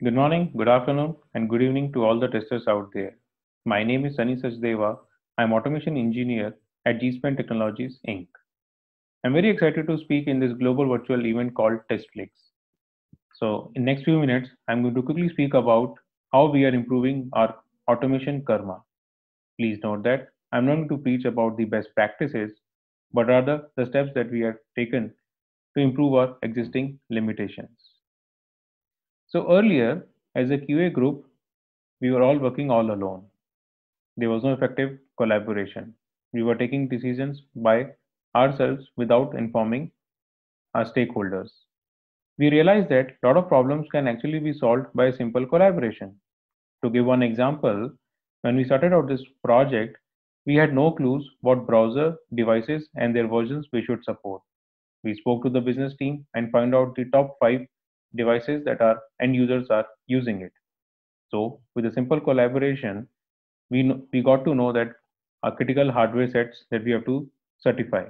Good morning, good afternoon, and good evening to all the testers out there. My name is Sunny Sachdeva. I'm automation engineer at GSpan Technologies Inc. I'm very excited to speak in this global virtual event called TestFlix. So, in next few minutes, I'm going to quickly speak about how we are improving our automation karma. Please note that I'm not going to preach about the best practices, but rather the steps that we have taken to improve our existing limitations. So earlier, as a QA group, we were all working all alone. There was no effective collaboration. We were taking decisions by ourselves without informing our stakeholders. We realized that a lot of problems can actually be solved by a simple collaboration. To give one example, when we started out this project, we had no clues what browser, devices, and their versions we should support. We spoke to the business team and found out the top 5 devices that our end users are using it. So, with a simple collaboration, we got to know that are critical hardware sets that we have to certify.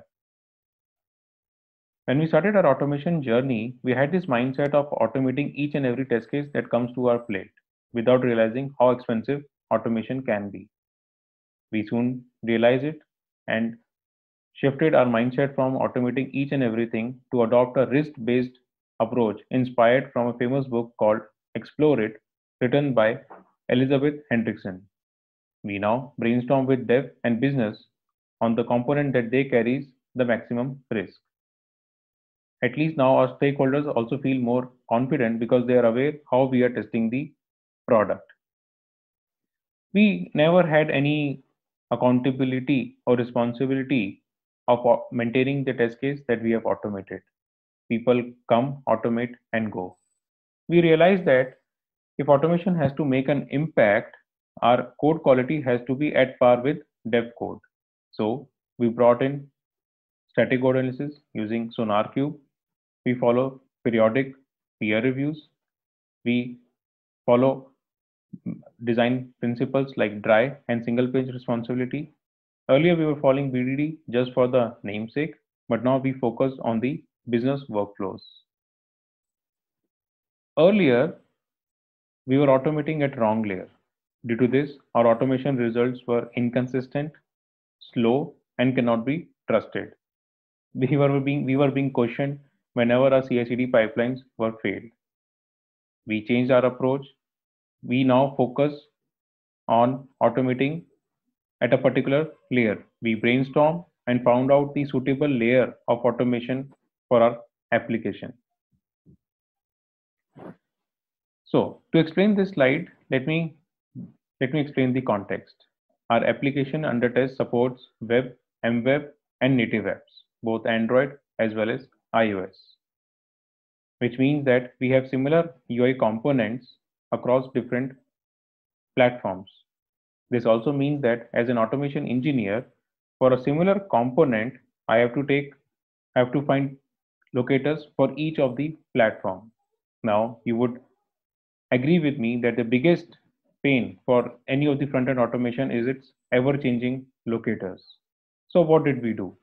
When we started our automation journey, we had this mindset of automating each and every test case that comes to our plate without realizing how expensive automation can be. We soon realized it and shifted our mindset from automating each and everything to adopt a risk based approach inspired from a famous book called Explore It, written by Elizabeth Hendrickson. We now brainstorm with dev and business on the component that they carries the maximum risk. At least now our stakeholders also feel more confident because they are aware how we are testing the product. We never had any accountability or responsibility of maintaining the test case that we have automated. People come, automate, and go. We realize that if automation has to make an impact, our code quality has to be at par with dev code. So we brought in static code analysis using SonarQube. We follow periodic peer reviews. We follow design principles like dry and single page responsibility. Earlier, we were following BDD just for the namesake, but now we focus on the business workflows. Earlier, we were automating at wrong layer. Due to this, our automation results were inconsistent, slow, and cannot be trusted. We were being questioned whenever our CI/CD pipelines were failed. We changed our approach. We now focus on automating at a particular layer. We brainstorm and found out the suitable layer of automation for our application. So to explain this slide, let me explain the context. Our application under test supports web, MWeb, and native apps, both Android as well as iOS, which means that we have similar UI components across different platforms. This also means that as an automation engineer, for a similar component, I have to find locators for each of the platform. Now, you would agree with me that the biggest pain for any of the front-end automation is its ever-changing locators. So what did we do?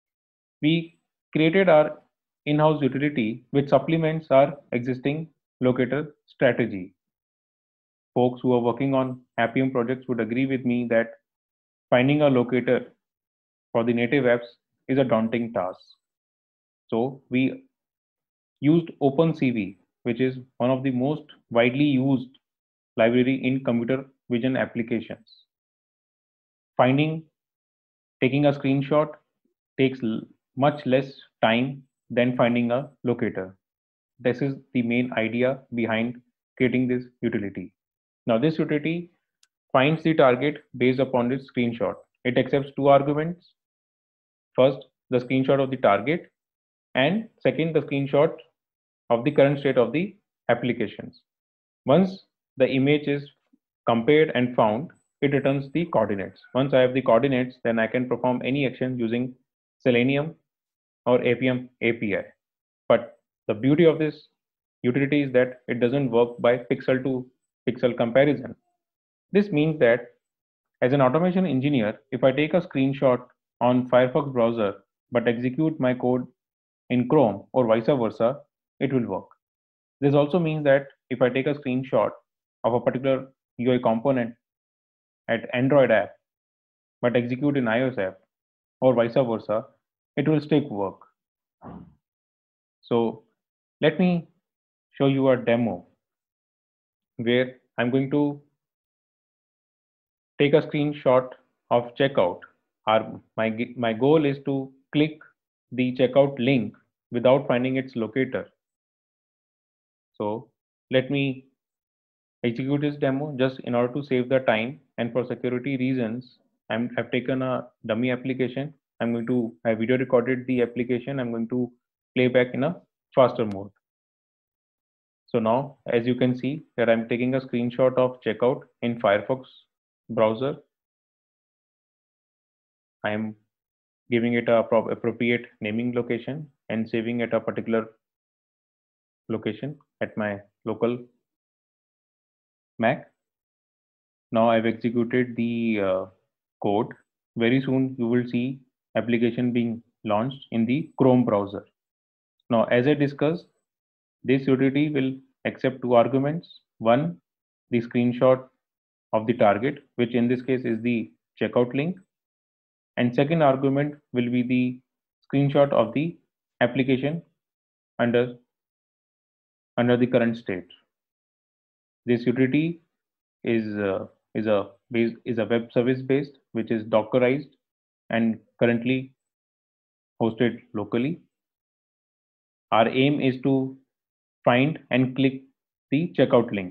We created our in-house utility which supplements our existing locator strategy. Folks who are working on Appium projects would agree with me that finding a locator for the native apps is a daunting task. So we used OpenCV, which is one of the most widely used library in computer vision applications. Finding, taking a screenshot takes much less time than finding a locator. This is the main idea behind creating this utility. Now this utility finds the target based upon its screenshot. It accepts two arguments. First, the screenshot of the target, and second, the screenshot of the current state of the applications. Once the image is compared and found, it returns the coordinates. Once I have the coordinates, then I can perform any action using Selenium or Appium API. But the beauty of this utility is that it doesn't work by pixel to pixel comparison. This means that as an automation engineer, if I take a screenshot on Firefox browser but execute my code in Chrome or vice versa, it will work. This also means that if I take a screenshot of a particular UI component at Android app, but execute in iOS app or vice versa, it will still work. So let me show you a demo where I'm going to take a screenshot of checkout. My goal is to click the checkout link without finding its locator. So let me execute this demo just in order to save the time, and for security reasons, I've taken a dummy application. I video recorded the application. I'm going to play back in a faster mode. So now, as you can see that I'm taking a screenshot of checkout in Firefox browser. I'm giving it a appropriate naming location and saving at a particular location at my local Mac. Now I've executed the code. Very soon you will see application being launched in the Chrome browser. Now, as I discussed, this utility will accept two arguments. One, the screenshot of the target, which in this case is the checkout link. And second argument will be the screenshot of the application under, under the current state. This utility is is a web service based, which is Dockerized and currently hosted locally. Our aim is to find and click the checkout link.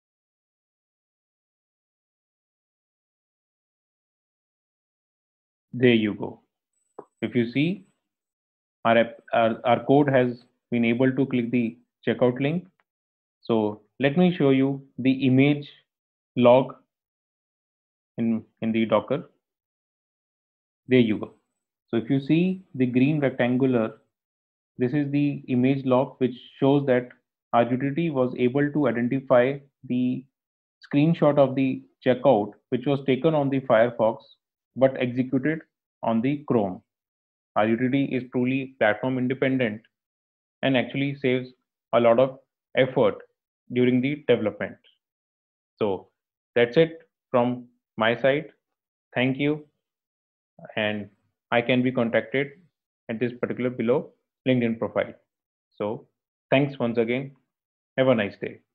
There you go. If you see, our code has been able to click the checkout link. So let me show you the image log in the Docker. There you go. So if you see the green rectangular, this is the image log which shows that our utility was able to identify the screenshot of the checkout which was taken on the Firefox but executed on the Chrome. Our utility is truly platform independent and actually saves a lot of effort during the development. So that's it from my side. Thank you, and I can be contacted at this particular below LinkedIn profile. So thanks once again. Have a nice day.